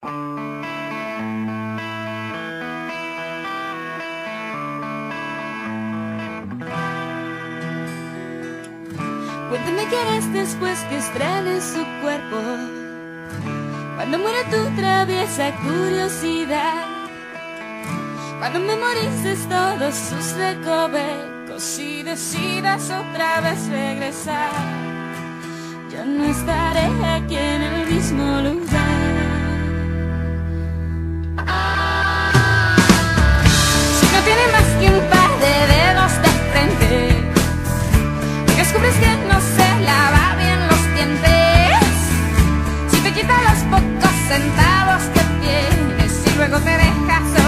Cuéntame qué harás después que estrenes su cuerpo, cuando muera tu traviesa curiosidad, cuando memorices todos sus recovecos y decidas otra vez regresar. Yo no estaré aquí en el mismo lugar. Si no tiene más que un par de dedos de frente, y descubres que no se lava bien los dientes, si te quita los pocos centavos que tienes y luego te dejas